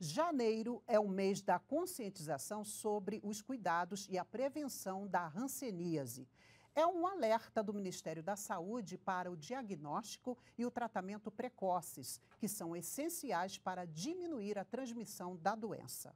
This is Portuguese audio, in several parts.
Janeiro é o mês da conscientização sobre os cuidados e a prevenção da hanseníase. É um alerta do Ministério da Saúde para o diagnóstico e o tratamento precoces, que são essenciais para diminuir a transmissão da doença.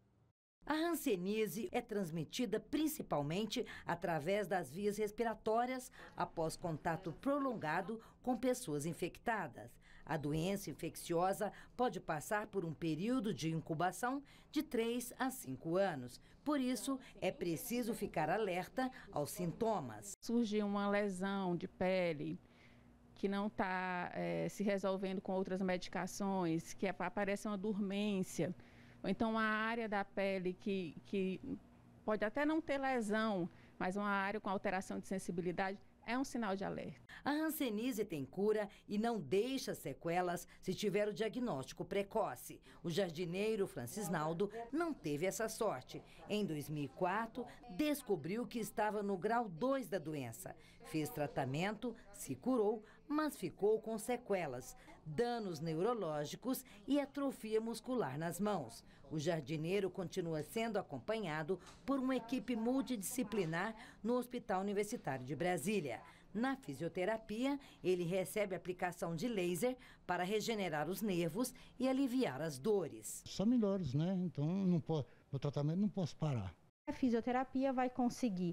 A hanseníase é transmitida principalmente através das vias respiratórias após contato prolongado com pessoas infectadas. A doença infecciosa pode passar por um período de incubação de 3 a 5 anos. Por isso, é preciso ficar alerta aos sintomas. Surgiu uma lesão de pele que não está se resolvendo com outras medicações, que aparece uma dormência. Ou então a área da pele que pode até não ter lesão, mas uma área com alteração de sensibilidade, é um sinal de alerta. A hanseníase tem cura e não deixa sequelas se tiver o diagnóstico precoce. O jardineiro Francisnaldo não teve essa sorte. Em 2004, descobriu que estava no grau 2 da doença. Fez tratamento, se curou, mas ficou com sequelas, danos neurológicos e atrofia muscular nas mãos. O jardineiro continua sendo acompanhado por uma equipe multidisciplinar no Hospital Universitário de Brasília. Na fisioterapia, ele recebe aplicação de laser para regenerar os nervos e aliviar as dores. Só melhores, né? Então, no tratamento não posso parar. A fisioterapia vai conseguir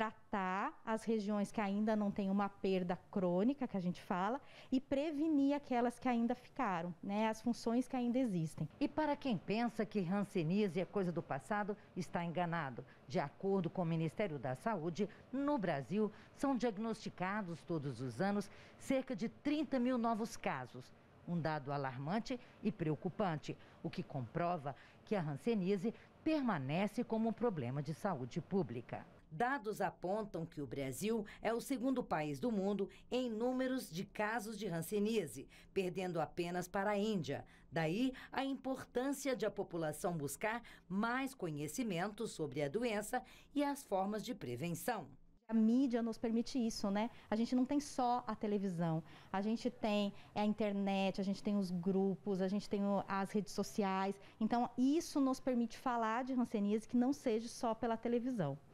tratar as regiões que ainda não têm uma perda crônica, que a gente fala, e prevenir aquelas que ainda ficaram, né? As funções que ainda existem. E para quem pensa que hanseníase é coisa do passado, está enganado. De acordo com o Ministério da Saúde, no Brasil são diagnosticados todos os anos cerca de 30 mil novos casos. Um dado alarmante e preocupante, o que comprova que a hanseníase permanece como um problema de saúde pública. Dados apontam que o Brasil é o segundo país do mundo em números de casos de hanseníase, perdendo apenas para a Índia. Daí a importância de a população buscar mais conhecimento sobre a doença e as formas de prevenção. A mídia nos permite isso, né? A gente não tem só a televisão, a gente tem a internet, a gente tem os grupos, a gente tem as redes sociais. Então, isso nos permite falar de hanseníase que não seja só pela televisão.